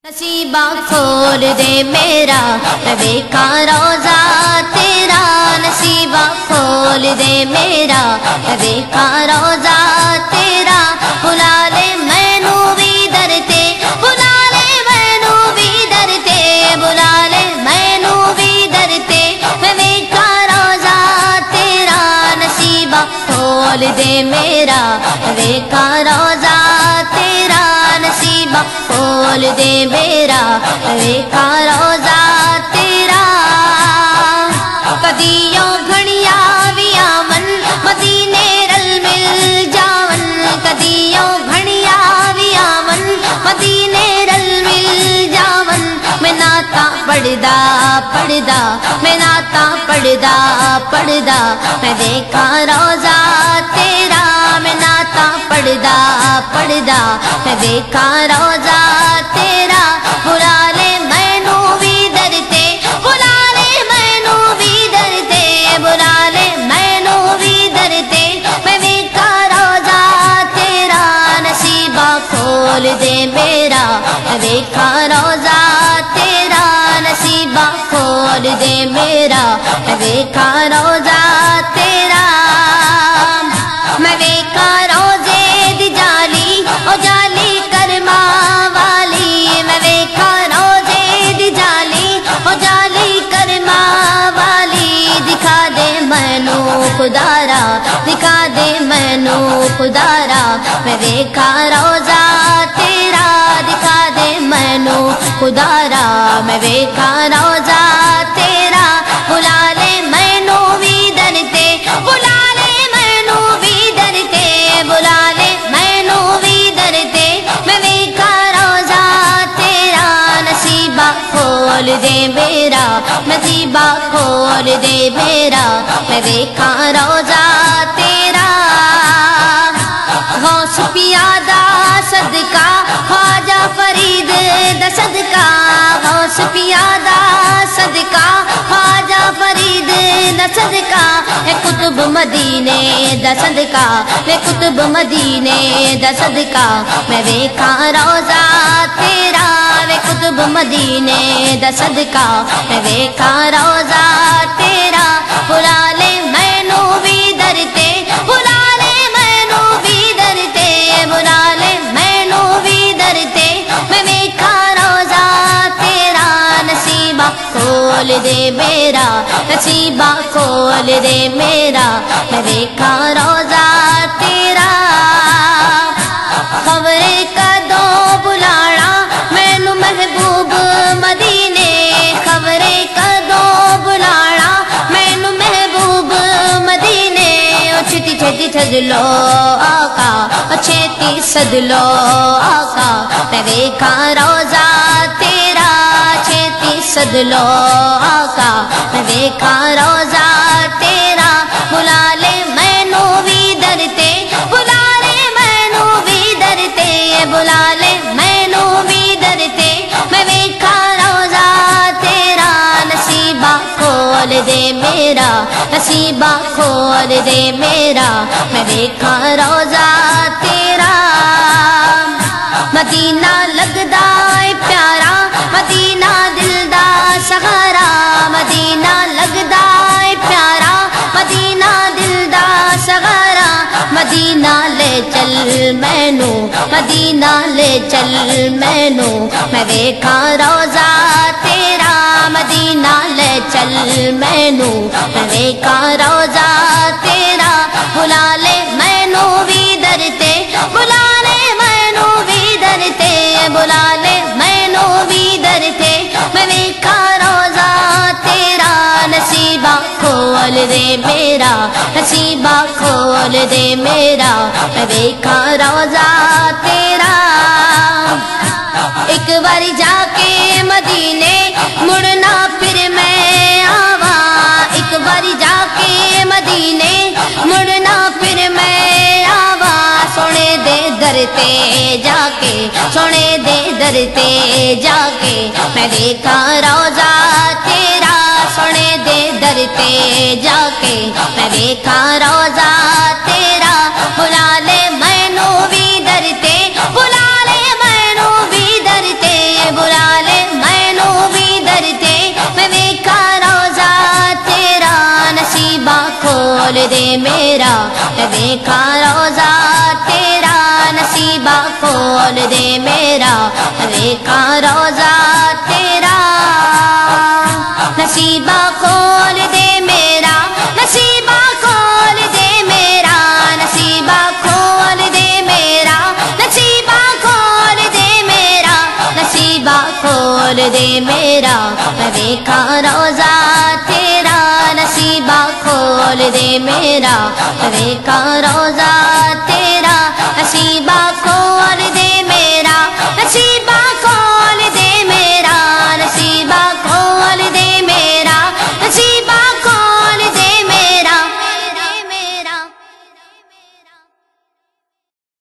نصیبہ کھول دے میرا میں دیکھا روزہ تیرا، نصیبہ کھول دے میرا میں دیکھا روزہ تیرا، بلا لے مینوں بھی در تے، بلا لے مینوں بھی در تے، بلا لے مینوں بھی در تے، میں دیکھا روزہ تیرا، نصیبہ کھول دے میرا میں دیکھا روزہ تیرا، نصیبہ کھول دے میرا دیکھا روزہ تیرا، کدیوں گھڑیاں بھی آون مدینے رل مل جاون، کدیوں گھڑیاں بھی آون مدینے رل مل جاون، میں نعتاں پڑھدا پڑھدا، میں نعتاں پڑھدا پڑھدا، میں دیکھا روزہ تیرا، میں نعتاں پڑھدا پڑھدا، میں دیکھا روزہ تیرا، بلا لے مینوں بھی در تے، بلا لے مینوں بھی در تے، بلا لے مینوں بھی در تے، میں دیکھا روزہ تیرا، نصیبہ کھول دے میرا میں دیکھا روزہ تیرا، نصیبہ کھول دے میرا میں دیکھا روزہ تیرا، میں دیکھا روزے دی جالی او جالی کرما والی، میں دیکھا روزے دی جالی او جالی کرما والی، دکھا دے مینوں خدارا، دکھا دے مینوں خدارا، میں دیکھا روزہ تیرا، دکھا دے مینوں خدارا، میں دیکھا روزہ تیرا، بلا لے مینوں بھی در تے، بلا لے مینوں بھی در تے، بلا لے مینوں بھی در تے، میں دیکھا روزہ تیرا، نصیبہ کھول دے میرا، نصیبہ کھول دے میرا، میں دیکھا روزہ تیرا، غوث پیادہ صدقہ خواجہ فرید دا صدقہ، غوث پیادہ صدقہ خواجہ فرید دا صدقہ، اے کتب مدینے دا صدقہ، اے کتب مدینے دا صدقہ، میں دیکھا روزہ تیرا، اے کتب مدینے دا صدقہ، میں دیکھا روزہ تیرا، بلا لے مینوں بھی در تے، بلا لے مینوں بھی در تے، بلا لے مینوں بھی در تے، میں دیکھا روزہ تیرا، نصیبہ کھول دے میرا، نصیبہ کھول دے میرا، میں دیکھا روزہ تیرا، خبریں کدوں بلانا مینوں محبوب مدینے، خبریں کدوں بلانا مینوں محبوب مدینے، او چھتی چھتی سد لو آقا، او چھتی سد لو آقا، میں دیکھا روزہ تیرا، چھتی سد لو آقا، میں دیکھا روزہ تیرا، بلا لے مینوں بھی در تے، بلا لے مینوں بھی در تے، بلا لے مینوں بھی در تے، میں دیکھا روزہ تیرا، نصیبہ کھول دے میرا، نصیبہ کھول دے میرا، میں دیکھا روزہ تیرا، مدینہ لگدا اے پیارا، مدینہ دل دا سہارا، مدینہ لگدا اے پیارا، مدینہ دل دا سہارا، مدینہ لے چل مینوں، مدینہ لے چل مینوں، میں دیکھا روزہ تیرا، مدینہ لے چل مینوں، میں دیکھا روزہ تیرا، بلا لے مینوں بھی در تے، بلا لے مینوں بھی در تے، بلا لے مینوں بھی در تے، میں دیکھا روزہ تیرا، نصیبہ کھول دے میرا، نصیبہ کھول دے میرا، میں دیکھا روزہ تیرا، ایک باری جا کے مدینے مڑنا پھر میں آواں، ایک باری جا کے مدینے مڑنا پھر میں آواں، سونے دے در تے جا کے، سونے دے در تے جا کے، میں دیکھا روزہ تیرا، سونے دے در تے جا کے، میں دیکھا روزہ تیرا، بلا لے مینوں بھی در تے، بلا لے مینوں بھی در تے، بلا دے میرا میں دیکھا روزہ تیرا نصیبہ کھول دے میرا میں دیکھا روزہ تیرا نصیبہ کھول دے میرا نصیبہ کھول دے میرا نصیبہ کھول دے میرا نصیبہ کھول دے میرا نصیبہ کھول دے میرا میں دیکھا روزہ تیرا نصیبہ کھول دے میرا میں دیکھا روزہ تیرا نصیبہ